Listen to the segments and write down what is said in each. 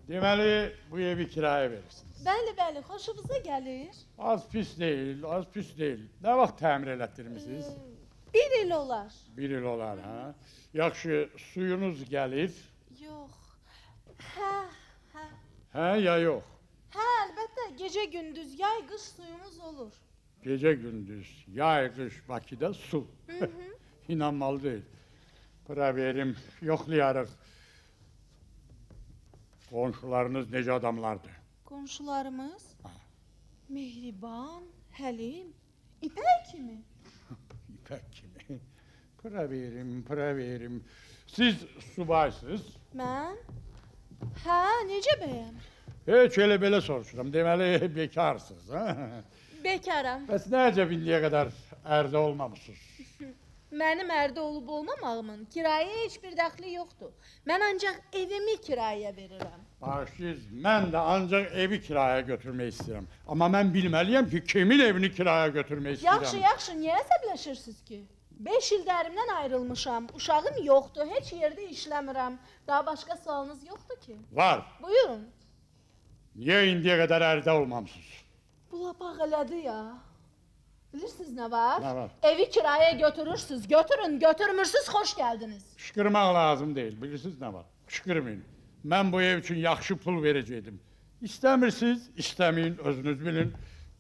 Deməli, bu evi kiraya verirsiniz. Bəli, bəli, xoşunuza gəlir. Az pis deyil, az pis deyil. Nə vaxt təmir elətdirmisiniz? Bir il olar. Bir il olar, hə? Yaxşı, suyunuz gəlir. Yox. Hə. Hə, ya yox? Hə, əlbəttə, gecə-gündüz, yay-qış suyumuz olur. Gecə-gündüz, yay-qış Bakıda su. İnanmalı deyil. Bura verim, yoxlayarıq. Qonşularınız necə adamlardır? Qonşularımız mehriban, həlim, ipək kimi. İpək kimi. Bura verim. Siz subaysınız? Mən? Hə, necə bəyəm? Heç elə belə soruşuram. Deməli, bekarsınız, hə? Bekaram. Bəs nəcə indiyə qədər ərdə olmamışsınız? Mənim ərdə olub olmamağımın kiraya heç bir dəxli yoxdur. Mən ancaq evimi kiraya verirəm. Bağışlayız, mən də ancaq evi kiraya götürmək istəyirəm. Amma mən bilməliyəm ki, kimin evini kiraya götürmək istəyirəm. Yaxşı, niyə əsəbləşirsiniz ki? 5 il dərimdən ayrılmışam, uşağım yoxdur, heç yerdə işləmirəm. Daha başqa sualınız yoxdur ki? Var. Buyurun. Niyə indiyə qədər ərdə olmamışsınız? Bu lap ağladı ya. Bilirsiniz nə var? Nə var? Evi kiraya götürürsünüz, götürmürsünüz, xoş gəldiniz. Qışqırmaq lazım deyil, bilirsiniz nə var? Qışqırmayın. Mən bu ev üçün yaxşı pul verəcəkdim. İstəmirsiniz, istəməyin, özünüz bilin.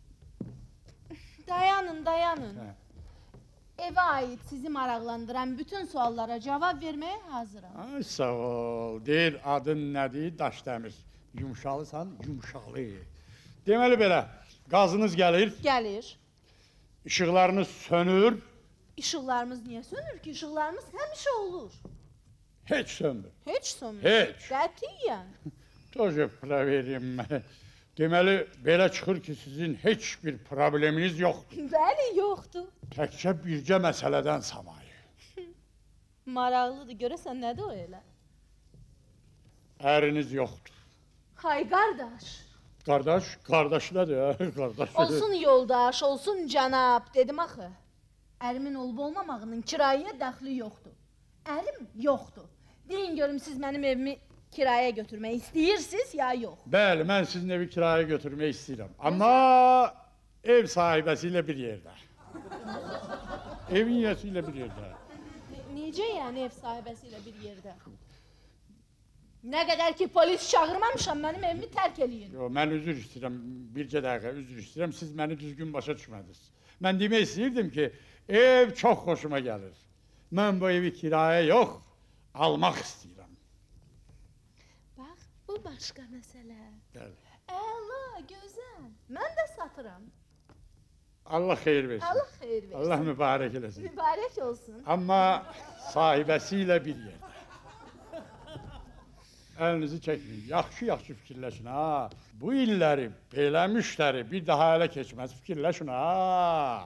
Dayanın. Hə. Evə aid sizi maraqlandıran bütün suallara cavab verməyə hazıram. Ay, sağ ol. Deyir, adın nədir? Daşdəmir. Yumşalısan, yumşalı. Deməli belə, qazınız gəlir, Gəlir. işıqlarınız sönür, İşıqlarımız niyə sönür ki? İşıqlarımız həmişə olur. heç söndür. Heç sönmür. Heç. Qətiyyən. Тоже verim. Deməli, belə çıxır ki, sizin heç bir probleminiz yoxdur. Bəli, yoxdur. Təkcə bircə məsələdən savayı. Maraqlıdır, görəsən nədir o elə? Əriniz yoxdur. Hay qardaş. Qardaş nədir, hə? Qardaş. Olsun yoldaş, olsun cənab, dedim axı. Ərimin olub olmamağının kiraya dəxli yoxdur. Ərim yoxdur. Deyin görüm siz mənim evimi kiraya götürmək istəyirsiniz ya yox? Bəli, mən sizin evi kiraya götürmək istəyirəm. Amma ev sahibəsi ilə bir yerdə. Evin yiyəsi ilə bir yerdə. Necə yəni ev sahibəsi ilə bir yerdə? Nə qədər ki polis çağırmamışam, mənim evimi tərk eləyin. Yox, mən üzr istəyirəm, bircə dəqiqə üzr istəyirəm, siz məni düzgün başa düşmədiniz. Mən demək istəyirdim ki, ev çox xoşuma gəlir. Mən bu evi kiraya yox, almaq istəyirəm. Bax, bu başqa məsələ. Bəli. Əla, gözəl. Mən də satıram. Allah xeyir versin. Allah xeyir versin. Allah mübarək eləsin. Mübarək olsun. Amma sahibəsi ilə bir yerdə. Əlinizi çəkməyin, yaxşı fikirləşin, ha. Bu illəri, belə müştəri bir daha ələ keçməz, fikirləşin, ha.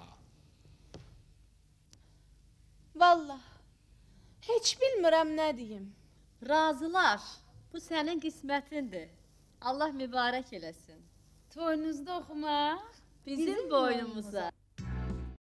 Vallah, heç bilmirəm nə deyim. Razılar, bu sənin qismətindir. Allah mübarək eləsin. Toyunuzda oxumaq bizim boynumuza.